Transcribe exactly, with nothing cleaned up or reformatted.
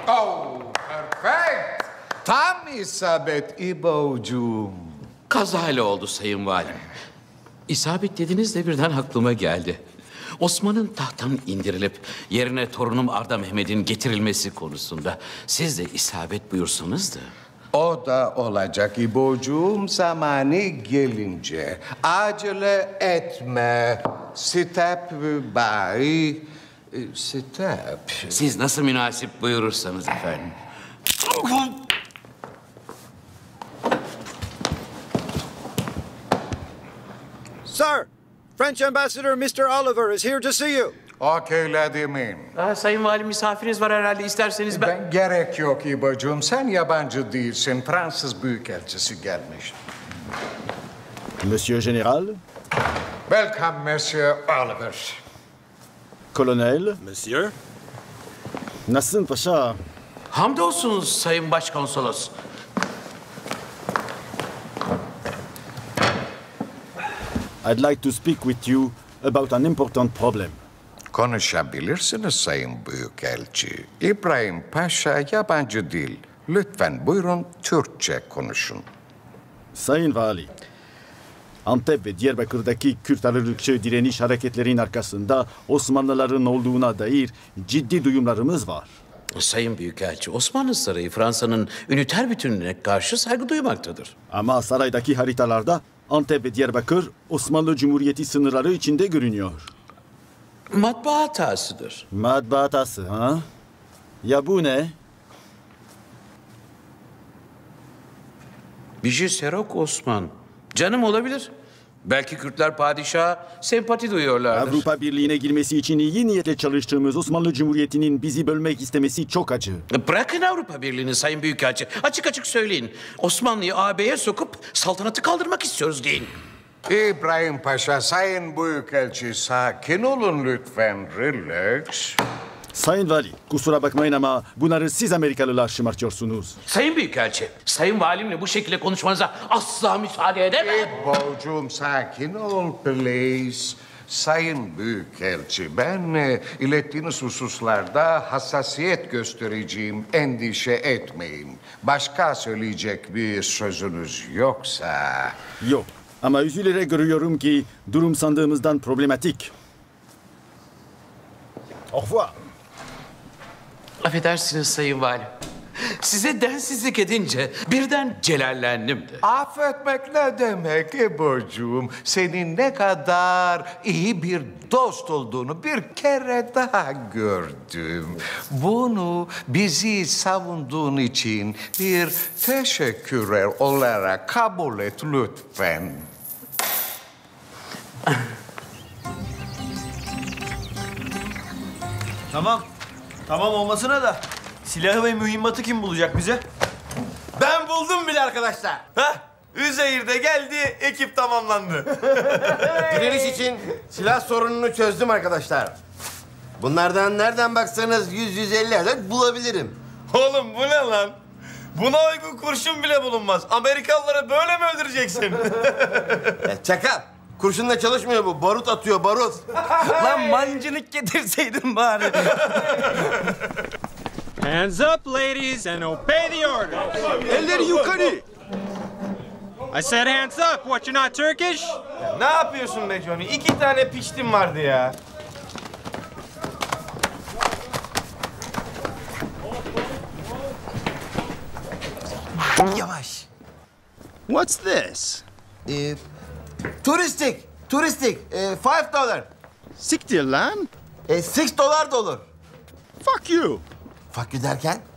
Oh, perfect. Tam isabet İbo'cuğum. Kazayla oldu Sayın Valim. İsabet dediniz de birden aklıma geldi. Osman'ın tahttan indirilip yerine torunum Arda Mehmet'in getirilmesi konusunda siz de isabet buyursanız da. O da olacak İbo'cuğum zamanı gelince. Acele etme. Step by step. Siz nasıl münasip buyurursanız efendim. Sir, French Ambassador mister Oliver is here to see you. Okeyledim. Aa, Sayın Valim misafiriniz var herhalde isterseniz ben... Ben gerek yok İbo'cuğum. Sen yabancı değilsin. Fransız Büyükelçisi gelmiş. Monsieur Général, Welcome Monsieur Oliver. Colonel, Monsieur? nasılsın paşa? Hamdolsun Sayın Başkonsolos. I'd like to speak with you about an important problem. Konuşabilirsiniz Sayın Büyükelçi. İbrahim Paşa yabancı değil. Lütfen buyurun Türkçe konuşun. Sayın Vali, Antep ve Diyarbakır'daki Kürt ayrılıkçı direniş hareketlerinin arkasında Osmanlıların olduğuna dair ciddi duyumlarımız var. Sayın Büyükelçi, Osmanlı Sarayı Fransa'nın üniter bütünlüğüne karşı saygı duymaktadır. Ama saraydaki haritalarda Antep ve Diyarbakır Osmanlı Cumhuriyeti sınırları içinde görünüyor. Matbaa hatasıdır. Matbaa hatası ha? Ya bu ne? Biji Serok Osman. Canım olabilir. Belki Kürtler padişaha sempati duyuyorlardır. Avrupa Birliği'ne girmesi için iyi niyetle çalıştığımız Osmanlı Cumhuriyeti'nin bizi bölmek istemesi çok acı. Bırakın Avrupa Birliği'ni Sayın Büyükelçi. Açık açık söyleyin. Osmanlı'yı A B'ye sokup saltanatı kaldırmak istiyoruz deyin. İbrahim Paşa, Sayın Büyükelçi sakin olun lütfen. Relax. Sayın Vali, kusura bakmayın ama bunları siz Amerikalılar şımartıyorsunuz. Sayın Büyükelçi, Sayın Valimle bu şekilde konuşmanıza asla müsaade edemem. İbo'cuğum sakin ol please. Sayın Büyükelçi, ben e, ilettiğiniz hususlarda hassasiyet göstereceğim, endişe etmeyin. Başka söyleyecek bir sözünüz yoksa... Yok ama üzülerek görüyorum ki durum sandığımızdan problematik. Au revoir. Affedersiniz Sayın Valim. Size densizlik edince birden celallendim de. Affetmek ne demek İbo'cuğum? Senin ne kadar iyi bir dost olduğunu bir kere daha gördüm. Bunu bizi savunduğun için bir teşekkür olarak kabul et lütfen. Tamam. Tamam olmasına da silahı ve mühimmatı kim bulacak bize? Ben buldum bile arkadaşlar. Hah, Üzeyir de geldi, ekip tamamlandı. Direniş için silah sorununu çözdüm arkadaşlar. Bunlardan nereden baksanız yüz yüz elli adet bulabilirim. Oğlum bu ne lan? Buna uygun kurşun bile bulunmaz. Amerikalıları böyle mi öldüreceksin? Ya çakal. Kurşunla çalışmıyor bu. Barut atıyor, barut. Lan mancınık getirseydin bari. Hands up, ladies, and obey the orders. Elleri yukarı. I said hands up. What, you're not Turkish? Ya ne yapıyorsun be Johnny? İki tane piştim vardı ya. Yavaş. What's this? Ee, turistik, turistik. Ee, five dolar. Siktir lan. Ee, six dolar da olur. Fuck you. Fuck you derken?